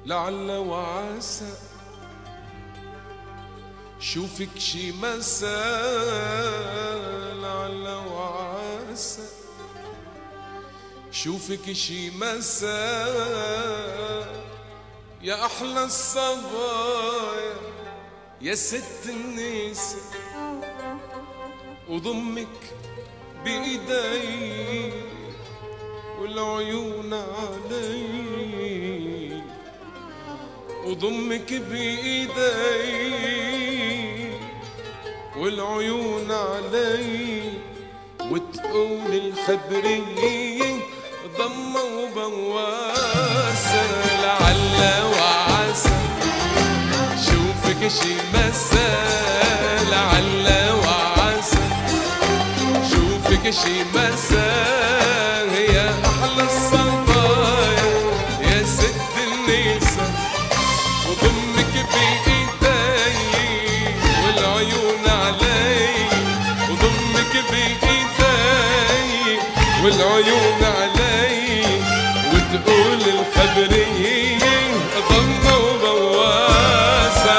لعل وعسى شوفك شي مساء، لعل وعسى شوفك شي مساء، يا أحلى الصبايا يا ست النساء، وضمك بإيدي والعيون علي، وضمك بإيدي والعيون علي، وتقول الخبرية ضمة وبواسة، لعل وعسى شوفك شي مساء، لعل وعسى شوفك شي مساء، يا أحلى الصبايا يا ست النساء، وضمك بإيدي والعيون علي، وضمك بإيدي والعيون علي، وتقول الخبرية ضمة وبواسة.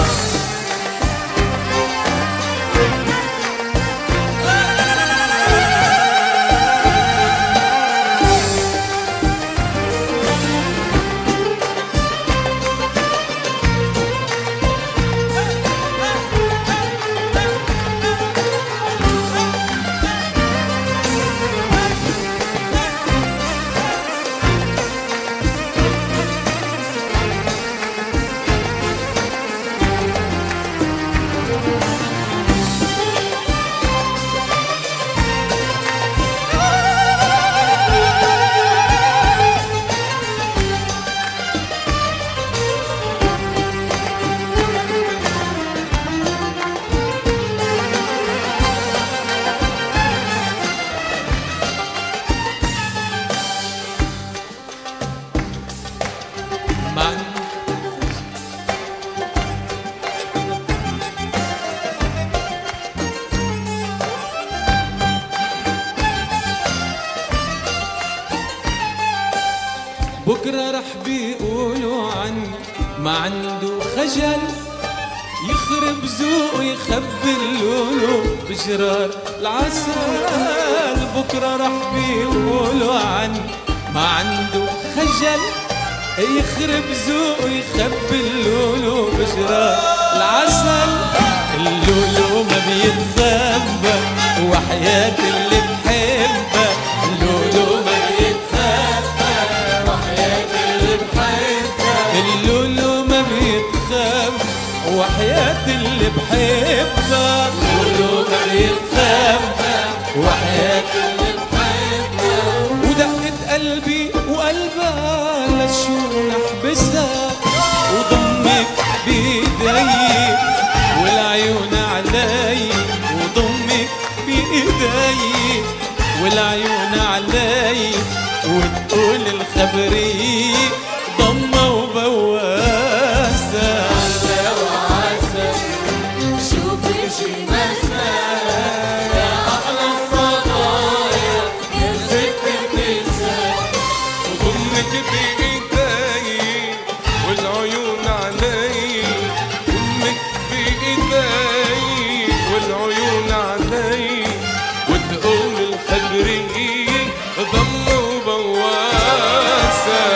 بكرة رح بيقولوا عني ما عنده خجل، يخرب ذوقه يخبي اللولو بجرار العسل. بكرة رح بيقولوا عني ما عنده خجل، يخرب ذوقه يخبي اللولو بجرار العسل. اللولو ما بيتخبى وحياة اللي بحبها، اللولو ما بيتخبى وحياة اللي بحبها، اللولو ما بيتخبى وحياة اللي بحبها، اللولو ما بيتخبى وحياة اللي بحبها. ودقت قلبي وقلبها لشو نحبسها، وضمك بإيدي والعيون علي، وضمك بإيدي والعيون علي، وتقول الخبرية ضمة وبواسة. لعل وعسى شوفي شي مساء، يا أحلى الصبايا يا ست النساء، وضمك بإيدي والعيون علي، ضمك بإيدي والعيون علي، وتقول الخبرية ضمة وبواسة.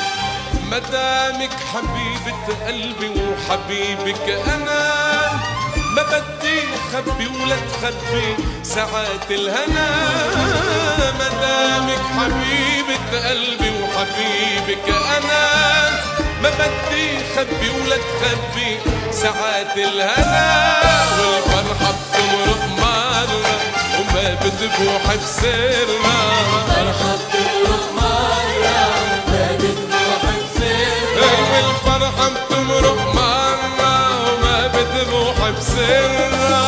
مدامك حبيبة قلبي وحبيبك أنا، ما بدي خبي ولا تخبي ساعات الهنا، مدامك حبيبة قلبي وحبيبك أنا. ما بدي خبي ولا تخبي ساعات الهنا، والفرحة بتمرق مرة وما بتبوح بسرنا. الفرحة بتمرق مرة وما بتبوح بسرنا. والفرحة بتمرق مرة وما بتبوح بسرنا.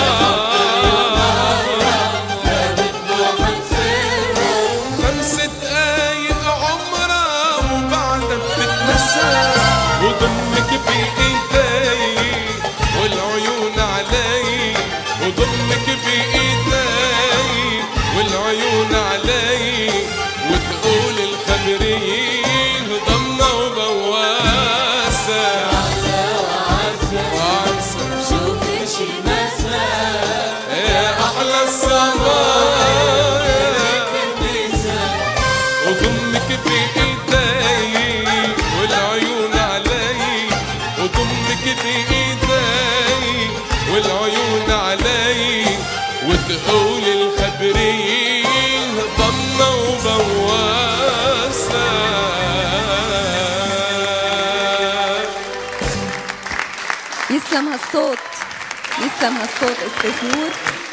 وضمك بإيدي والعيون علي، وضمك بإيدي والعيون علي، وتقول الخبريين ضمة وبواسة على وعسى شوفي شي مساء يا أحلى الصبايا. وضمك بإيدي والعيون علي، وضمك بإيدي والعيون علي، وتقول الخبريين ضمة وبواسة. يسلم هالصوت، يسلم هالصوت أستاذ نور.